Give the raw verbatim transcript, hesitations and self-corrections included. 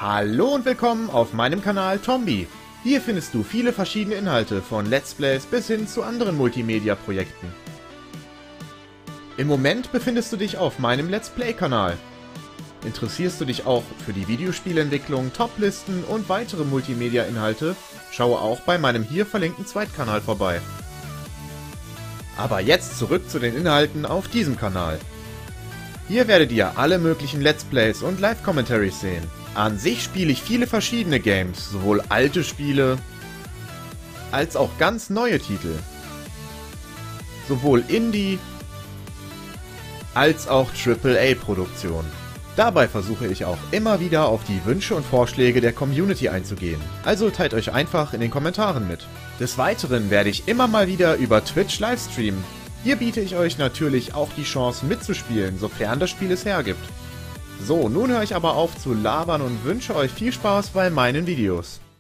Hallo und willkommen auf meinem Kanal Tombi. Hier findest du viele verschiedene Inhalte von Let's Plays bis hin zu anderen Multimedia-Projekten. Im Moment befindest du dich auf meinem Let's Play-Kanal. Interessierst du dich auch für die Videospielentwicklung, Toplisten und weitere Multimedia-Inhalte? Schaue auch bei meinem hier verlinkten Zweitkanal vorbei. Aber jetzt zurück zu den Inhalten auf diesem Kanal. Hier werdet ihr alle möglichen Let's Plays und Live-Commentaries sehen. An sich spiele ich viele verschiedene Games, sowohl alte Spiele als auch ganz neue Titel. Sowohl Indie als auch Triple A Produktionen. Dabei versuche ich auch immer wieder auf die Wünsche und Vorschläge der Community einzugehen, also teilt euch einfach in den Kommentaren mit. Des Weiteren werde ich immer mal wieder über Twitch livestreamen. Hier biete ich euch natürlich auch die Chance mitzuspielen, sofern das Spiel es hergibt. So, nun höre ich aber auf zu labern und wünsche euch viel Spaß bei meinen Videos.